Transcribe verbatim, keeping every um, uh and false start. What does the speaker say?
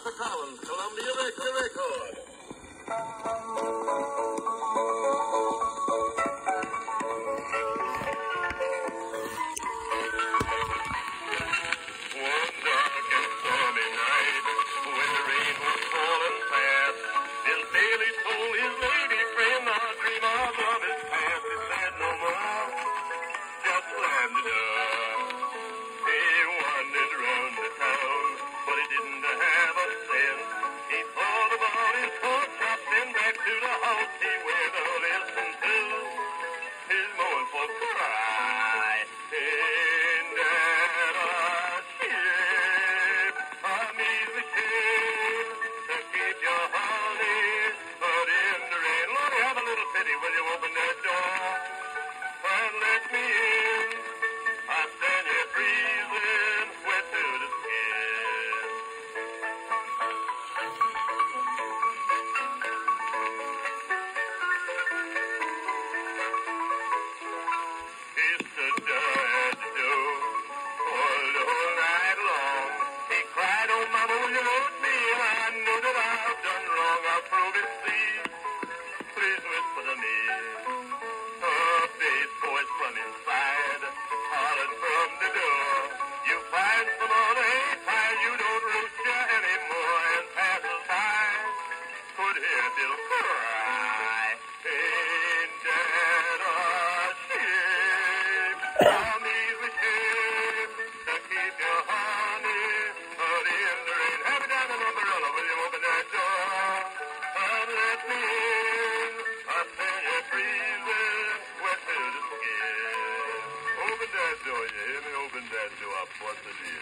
Arthur Collins, Columbia Victor Record. One dark and stormy night, when the rain was falling fast, Bill Bailey told his lady friend, our dream of love is past. He said no more, just landed up. He wandered around the town, but he didn't have a cent. He thought about his pork chop, then back to the house he went to listen to his mournful cry. Ain't that a shame, a measly shame, to keep your honey put in the rain? Lord, have a little pity, will you open that door and let me in? I stand here freezing, wet to the skin. He stood there at the door all the whole night long. He cried, oh, mama, will you load me? I know that I've done wrong. I'll prove it, please. Please whisper to me. A bass voice from inside hollered from the door. You find some other hey-tie, you don't root ya anymore. And passers by could hear Bill cry. Ain't that a shame? A measly shame to keep your honey put in the rain. Have me down an umbrella, will you open that door and let me in? I stand here freezing, wet to the skin. Open that door, you hear me? Open that door. What's the deal?